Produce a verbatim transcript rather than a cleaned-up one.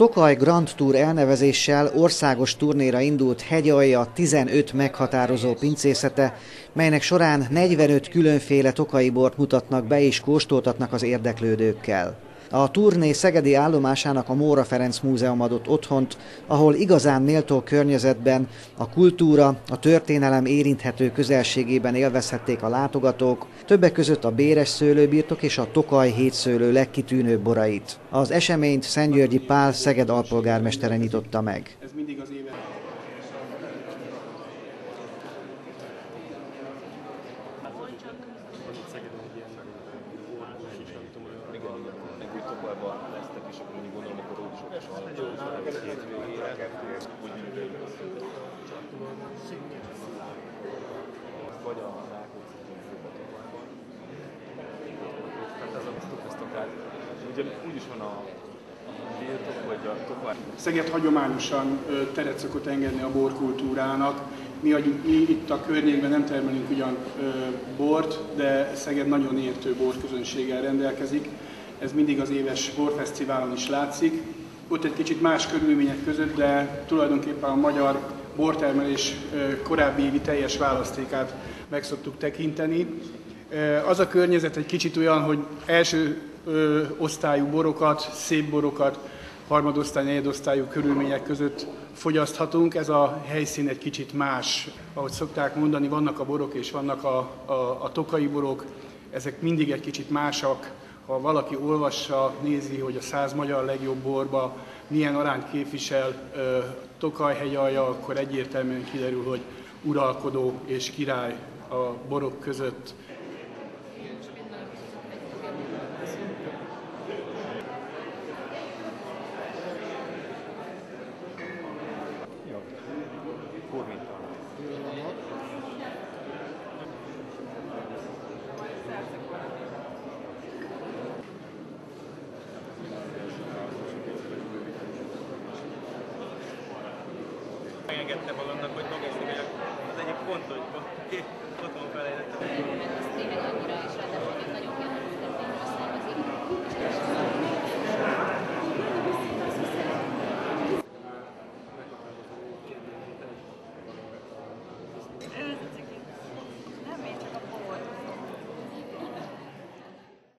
Tokaj Grand Tour elnevezéssel országos turnéra indult Hegyalja tizenöt meghatározó pincészete, melynek során negyvenöt különféle tokaji bort mutatnak be és kóstoltatnak az érdeklődőkkel. A turné szegedi állomásának a Móra Ferenc Múzeum adott otthont, ahol igazán méltó környezetben a kultúra, a történelem érinthető közelségében élvezhették a látogatók, többek között a Béres szőlőbirtok és a Tokaj hétszőlő legkitűnőbb borait. Az eseményt Szentgyörgyi Pál Szeged alpolgármestere nyitotta meg. Ez mindig az éve. Szeged hagyományosan teret szokott engedni a borkultúrának. Mi, mi itt a környékben nem termelünk ugyan bort, de Szeged nagyon értő borközönséggel rendelkezik. Ez mindig az éves borfesztiválon is látszik. Ott egy kicsit más körülmények között, de tulajdonképpen a magyar bortermelés korábbi évi teljes választékát meg szoktuk tekinteni. Az a környezet egy kicsit olyan, hogy első osztályú borokat, szép borokat, harmadosztály, negyedosztályú körülmények között fogyaszthatunk. Ez a helyszín egy kicsit más. Ahogy szokták mondani, vannak a borok és vannak a, a, a tokaji borok, ezek mindig egy kicsit másak. Ha valaki olvassa, nézi, hogy a száz magyar legjobb borba milyen arányt képvisel Tokaj Hegyalja, akkor egyértelműen kiderül, hogy uralkodó és király a borok között. Megengedte magamnak, hogy magasni vagyok. Az egyik pont, hogy otthon felejtettem.